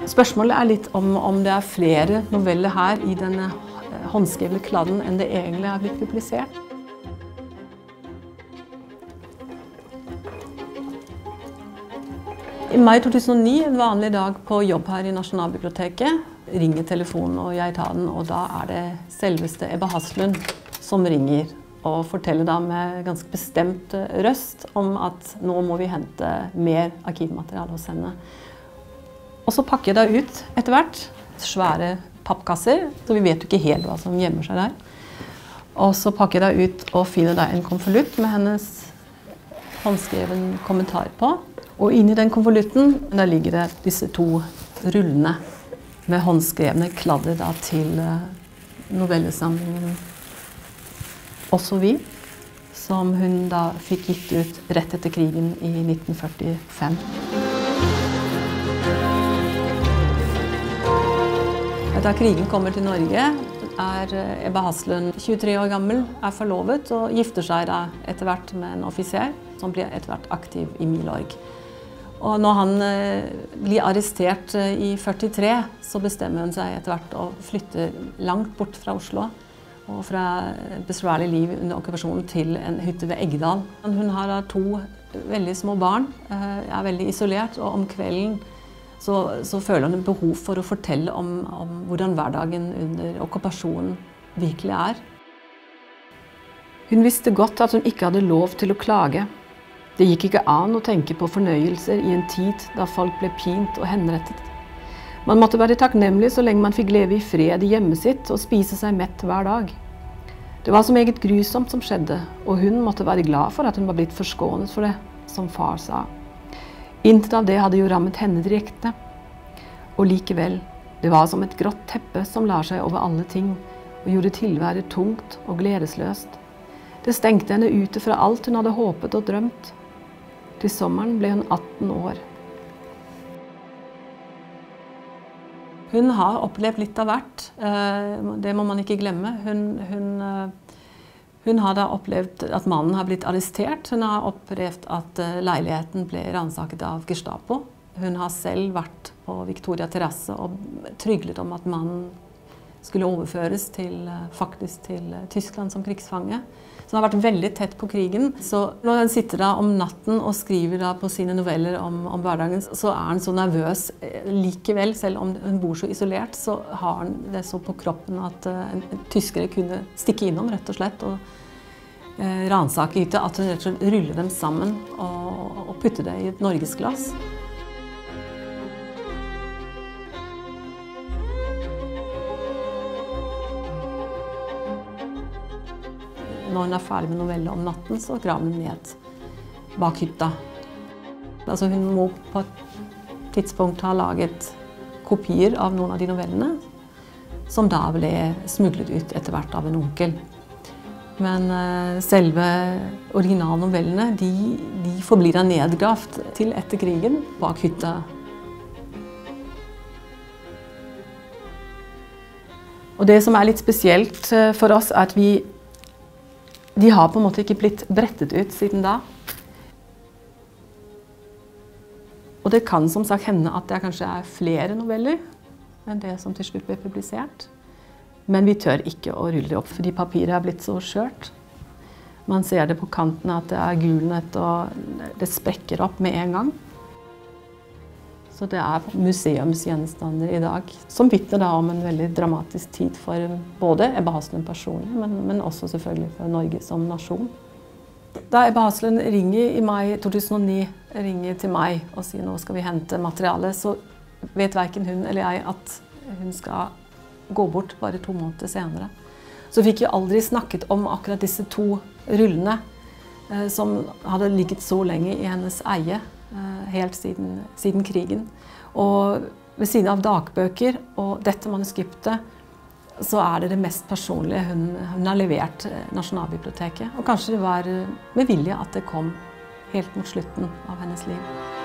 Spørsmålet litt om det flere noveller her I denne håndskrevne kladden enn det egentlig blitt publisert. I mai 2009, en vanlig dag på jobb her I Nasjonalbiblioteket, ringer telefonen og jeg tar den, og da det selveste Ebba Haslund som ringer og forteller da med ganske bestemt røst om at nå må vi hente mer arkivmateriale hos henne. Og så pakker jeg da ut etter hvert svære pappkasser, så vi vet jo ikke helt hva som gjemmer seg der. Og så pakker jeg da ut og finner da en konvolutt med hennes håndskreven kommentar på. Og inni den konvolutten, der ligger det disse to rullene med håndskrevne kladder da til novellesamlingen Også vi, som hun da fikk gitt ut rett etter krigen I 1945. Da krigen kommer til Norge, Ebba Haslund 23 år gammel, forlovet og gifter seg da etter hvert med en offiser som blir etter hvert aktiv I Milorg. Og når han blir arrestert I 43, så bestemmer hun seg etter hvert å flytte langt bort fra Oslo og fra et besværlig liv under okkupasjonen til en hytte ved Eggedal. Hun har da to veldig små barn, veldig isolert, og om kvelden så føler hun behov for å fortelle om hvordan hverdagen under okkupasjonen virkelig Hun visste godt at hun ikke hadde lov til å klage. Det gikk ikke an å tenke på fornøyelser I en tid da folk ble pint og henrettet. Man måtte være takknemlig så lenge man fikk leve I fred I hjemmet sitt og spise seg mett hver dag. Det var så meget grusomt som skjedde, og hun måtte være glad for at hun var blitt forskånet for det, som far sa. Intet av det hadde jo rammet henne direkte. Og likevel, det var som et grått teppe som lar seg over alle ting, og gjorde tilværet tungt og gledesløst. Det stengte henne ute fra alt hun hadde håpet og drømt. Til sommeren ble hun 18 år. Hun har opplevd litt av hvert. Det må man ikke glemme. Hun har da opplevd at mannen har blitt arrestert. Hun har opplevd at leiligheten ble ransaket av Gestapo. Hun har selv vært på Victoria Terrasse og tryglet om at mannen skulle overføres faktisk til Tyskland som krigsfange. Så hun har vært veldig tett på krigen. Så når hun sitter da om natten og skriver da på sine noveller om hverdagen, så hun så nervøs likevel, selv om hun bor så isolert, så har hun det så på kroppen at en tyskere kunne stikke innom rett og slett og ransake hytta, at hun rett og slett ruller dem sammen og putter det I et norgesglass. Når hun ferdig med novelle om natten, så graver hun ned bak hytta. Altså hun må på et tidspunkt ha laget kopier av noen av de novellene, som da ble smuglet ut etter hvert av en onkel. Men selve originalnovellene, de forblir da nedgravd til etter krigen bak hytta. Og det som litt spesielt for oss at de har på en måte ikke blitt brettet ut siden da. Og det kan som sagt hende at det kanskje flere noveller enn det som til slutt ble publisert. Men vi tør ikke å rulle det opp, fordi papiret blitt så skjørt. Man ser det på kanten at det gulnet, og det sprekker opp med en gang. Så det museumsgjenstander I dag, som vitner da om en veldig dramatisk tid for både Ebba Haslund personlig, men også selvfølgelig for Norge som nasjon. Da Ebba Haslund ringer I mai 2009, ringer til meg og sier nå skal vi hente materiale, så vet hverken hun eller jeg at hun skal gå bort bare 2 måneder senere. Så fikk jeg aldri snakket om akkurat disse 2 rullene som hadde ligget så lenge I hennes eie, helt siden krigen. Og ved siden av dagbøker og dette manuskriptet, så det det mest personlige hun har levert Nasjonalbiblioteket. Og kanskje det var med vilje at det kom helt mot slutten av hennes liv.